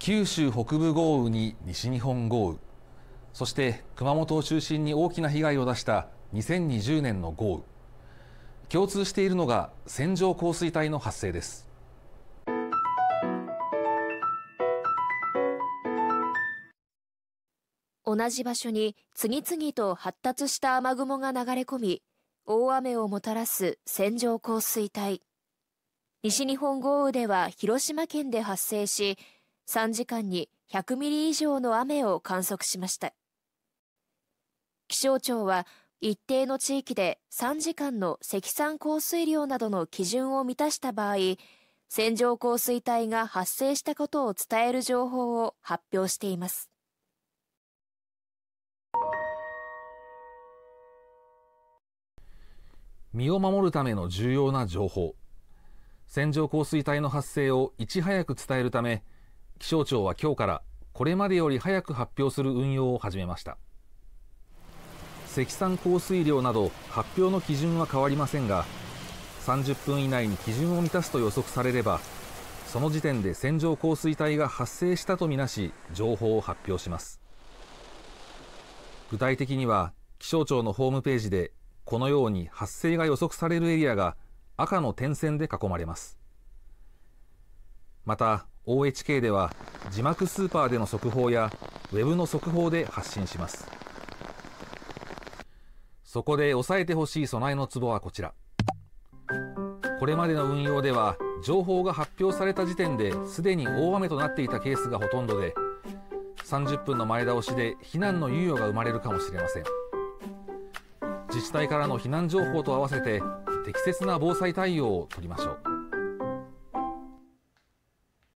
九州北部豪雨に西日本豪雨、そして熊本を中心に大きな被害を出した2020年の豪雨。共通しているのが線状降水帯の発生です。 同じ場所に次々と発達した雨雲が流れ込み、大雨をもたらす線状降水帯。西日本豪雨では広島県で発生し、3時間に100ミリ以上の雨を観測しました。気象庁は一定の地域で3時間の積算降水量などの基準を満たした場合、線状降水帯が発生したことを伝える情報を発表しています。 身を守るための重要な情報。線状降水帯の発生をいち早く伝えるため、気象庁は今日からこれまでより早く発表する運用を始めました。積算降水量など発表の基準は変わりませんが、30分以内に基準を満たすと予測されれば、その時点で線状降水帯が発生したとみなし、情報を発表します。具体的には、気象庁のホームページでこのように発生が予測されるエリアが赤の点線で囲まれます。また OHK では字幕スーパーでの速報やウェブの速報で発信します。そこで押さえてほしい備えのツボはこちら。これまでの運用では情報が発表された時点ですでに大雨となっていたケースがほとんどで、30分の前倒しで避難の猶予が生まれるかもしれません。自治体からの避難情報と合わせて適切な防災対応を取りましょう。